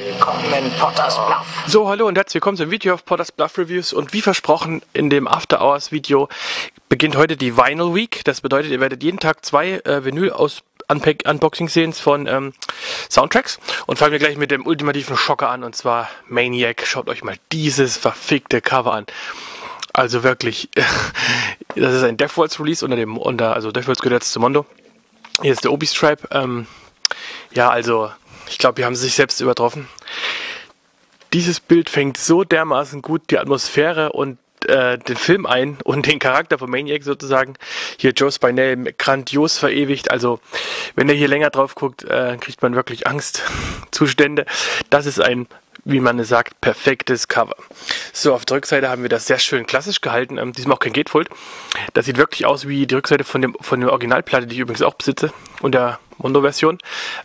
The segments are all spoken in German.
Willkommen in Potters Bluff. So, hallo und herzlich willkommen zum Video auf Potters Bluff Reviews. Und wie versprochen, in dem After Hours Video beginnt heute die Vinyl Week. Das bedeutet, ihr werdet jeden Tag zwei Vinyl-Unboxing-Scenes von Soundtracks. Und fangen wir gleich mit dem ultimativen Schocker an, und zwar Maniac. Schaut euch mal dieses verfickte Cover an. Also wirklich, das ist ein Deathwolds Release also Deathwolds gehört jetzt zu Mondo. Hier ist der Obi-Stripe. Ja, also, ich glaube, die haben sich selbst übertroffen. Dieses Bild fängt so dermaßen gut die Atmosphäre und den Film ein und den Charakter von Maniac sozusagen. Hier Joe Spinell grandios verewigt. Also, wenn ihr hier länger drauf guckt, kriegt man wirklich Angstzustände. Das ist ein, wie man es sagt, perfektes Cover. So, auf der Rückseite haben wir das sehr schön klassisch gehalten. Diesmal auch kein Gatefold. Das sieht wirklich aus wie die Rückseite von der Originalplatte, die ich übrigens auch besitze, und der Mondo-Version.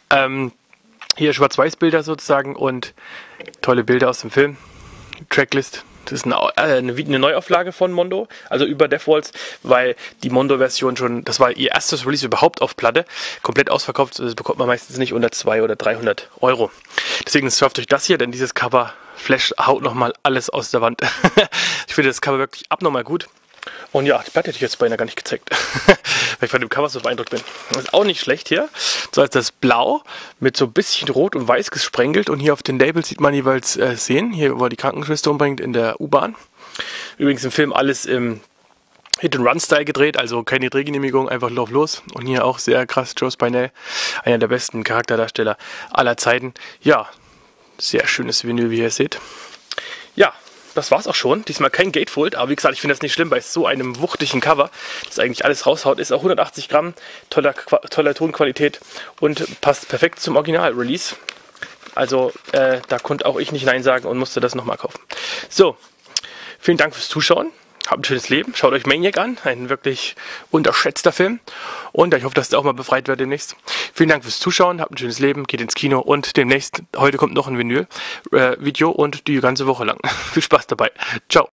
Hier Schwarz-Weiß-Bilder sozusagen und tolle Bilder aus dem Film. Tracklist. Das ist eine Neuauflage von Mondo, also über Deathwolds, weil die Mondo-Version schon, das war ihr erstes Release überhaupt auf Platte, komplett ausverkauft. Das bekommt man meistens nicht unter 200 oder 300 Euro. Deswegen surft euch das hier, denn dieses Cover Flash haut nochmal alles aus der Wand. Ich finde das Cover wirklich abnormal gut. Und ja, die Platte hätte ich jetzt beinahe gar nicht gezeigt, weil ich von dem Cover so beeindruckt bin. Das ist auch nicht schlecht hier. So ist das Blau mit so ein bisschen Rot und Weiß gesprenkelt. Und hier auf den Labels sieht man jeweils Szenen. Hier, wo er die Krankenschwester umbringt in der U-Bahn. Übrigens im Film alles im Hit-and-Run-Style gedreht, also keine Drehgenehmigung, einfach lauf los. Und hier auch sehr krass Joe Spinell, einer der besten Charakterdarsteller aller Zeiten. Ja, sehr schönes Vinyl, wie ihr seht. Ja, das war's auch schon. Diesmal kein Gatefold, aber wie gesagt, ich finde das nicht schlimm bei so einem wuchtigen Cover, das eigentlich alles raushaut. Ist auch 180 Gramm, toller Tonqualität und passt perfekt zum Original-Release. Also da konnte auch ich nicht Nein sagen und musste das nochmal kaufen. So, vielen Dank fürs Zuschauen. Habt ein schönes Leben. Schaut euch Maniac an. Ein wirklich unterschätzter Film. Und ich hoffe, dass der auch mal befreit wird demnächst. Vielen Dank fürs Zuschauen. Habt ein schönes Leben. Geht ins Kino. Und demnächst, heute kommt noch ein Vinyl-Video und die ganze Woche lang. Viel Spaß dabei. Ciao.